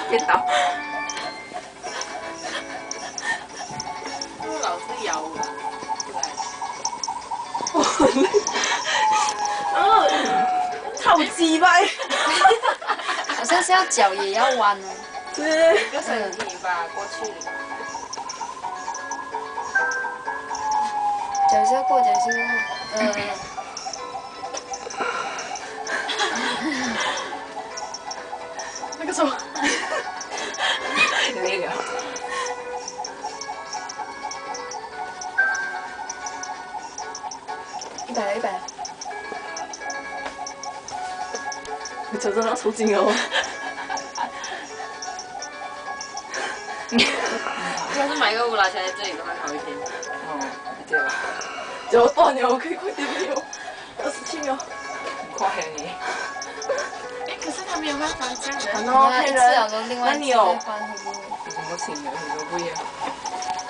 跌倒。 老是摇我， 超鸡掰！ 好像是要脚也要弯哦。 对， 一个身体吧过去。 脚是要过，脚是要过。 那个什么，累了。100了，100了。我脚真的要抽筋哦。 要是买一个乌拉车在这里的话好一点。 哦，对了。脚断了，我可以快点没有？27秒。很快你。 哎，可是他没有办法这样的。 然后骗人。 那你有？ 有什么新的？有什么不一样？